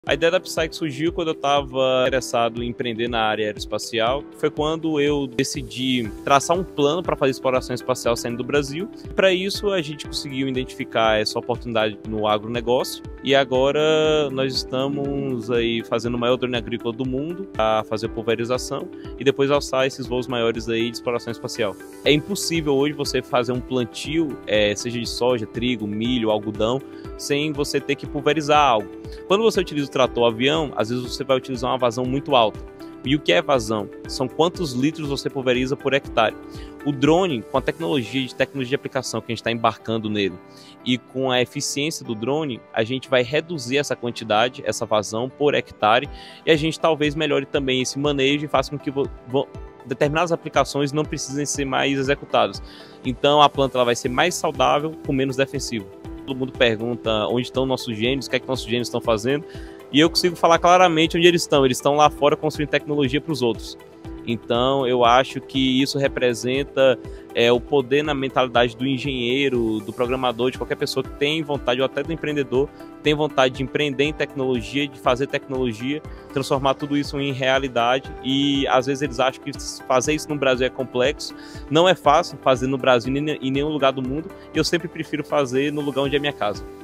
A ideia da Psyche surgiu quando eu estava interessado em empreender na área aeroespacial. Foi quando eu decidi traçar um plano para fazer exploração espacial saindo do Brasil. Para isso, a gente conseguiu identificar essa oportunidade no agronegócio. E agora nós estamos aí fazendo o maior drone agrícola do mundo, a fazer pulverização e depois alçar esses voos maiores aí de exploração espacial. É impossível hoje você fazer um plantio, seja de soja, trigo, milho, algodão, sem você ter que pulverizar algo. Quando você utiliza o trator avião, às vezes você vai utilizar uma vazão muito alta. E o que é vazão? São quantos litros você pulveriza por hectare. O drone, com a tecnologia de aplicação que a gente está embarcando nele e com a eficiência do drone, a gente vai reduzir essa quantidade, essa vazão por hectare, e a gente talvez melhore também esse manejo e faça com que determinadas aplicações não precisem ser mais executadas. Então a planta ela vai ser mais saudável, com menos defensivo. Todo mundo pergunta onde estão nossos gênios, o que é que nossos gênios estão fazendo, e eu consigo falar claramente onde eles estão lá fora construindo tecnologia para os outros. Então eu acho que isso representa o poder na mentalidade do engenheiro, do programador, de qualquer pessoa que tem vontade, ou até do empreendedor, tem vontade de empreender em tecnologia, de fazer tecnologia, transformar tudo isso em realidade. E às vezes eles acham que fazer isso no Brasil é complexo. Não é fácil fazer no Brasil em nenhum lugar do mundo, e eu sempre prefiro fazer no lugar onde é minha casa.